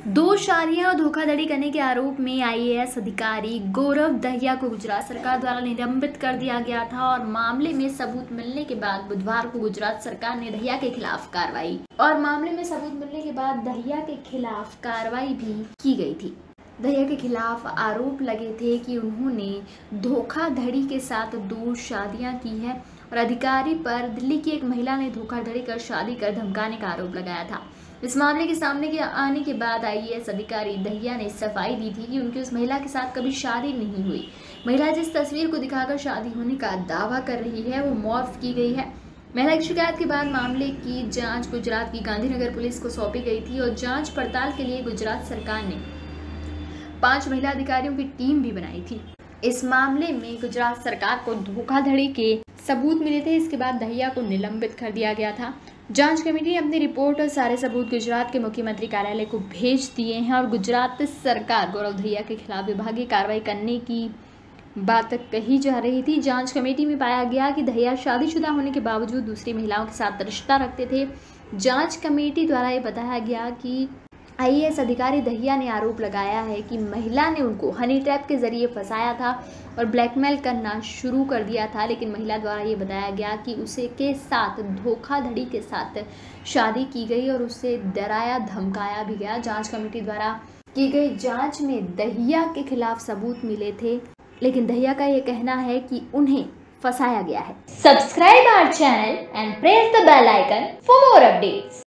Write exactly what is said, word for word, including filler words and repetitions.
दो शादियां और धोखाधड़ी करने के आरोप में आई ए एस अधिकारी गौरव दहिया को गुजरात सरकार द्वारा निलंबित कर दिया गया था और मामले में सबूत मिलने के बाद बुधवार को गुजरात सरकार ने दहिया के खिलाफ कार्रवाई और मामले में सबूत मिलने के बाद दहिया के खिलाफ कार्रवाई भी की गई थी। दहिया के खिलाफ आरोप लगे थे कि उन्होंने धोखाधड़ी के साथ दो शादियां की है और अधिकारी पर दिल्ली की एक महिला ने धोखाधड़ी कर शादी कर धमकाने का आरोप लगाया था। इस मामले के सामने के आने के बाद आई ए एस अधिकारी दहिया ने सफाई दी थी कि उनकी उस महिला के साथ कभी शादी नहीं हुई। महिला जिस तस्वीर को दिखाकर शादी होने का दावा कर रही है वो मॉर्फ की गई है। महिला की शिकायत के बाद मामले की जांच गुजरात की गांधीनगर पुलिस को सौंपी गई थी और जांच पड़ताल के लिए गुजरात सरकार ने पांच महिला अधिकारियों की टीम भी बनाई थी। इस मामले में गुजरात सरकार को धोखाधड़ी के सबूत मिले थे। इसके बाद दहिया को निलंबित कर दिया गया था। जांच कमेटी ने अपनी रिपोर्ट और सारे सबूत गुजरात के मुख्यमंत्री कार्यालय को भेज दिए हैं और गुजरात सरकार गौरव दहिया के खिलाफ विभागीय कार्रवाई करने की बात कही जा रही थी। जांच कमेटी में पाया गया कि दहिया शादीशुदा होने के बावजूद दूसरी महिलाओं के साथ रिश्ता रखते थे। जांच कमेटी द्वारा ये बताया गया कि आई ए एस अधिकारी दहिया ने आरोप लगाया है कि महिला ने उनको हनी ट्रैप के जरिए फंसाया था और ब्लैकमेल करना शुरू कर दिया था, लेकिन महिला द्वारा ये बताया गया कि उसे के साथ धोखाधड़ी के साथ शादी की गई और उसे डराया धमकाया भी गया। जांच कमेटी द्वारा की गई जांच में दहिया के खिलाफ सबूत मिले थे, लेकिन दहिया का ये कहना है कि उन्हें फंसाया गया है। Subscribe our channel and press the bell icon for more updates.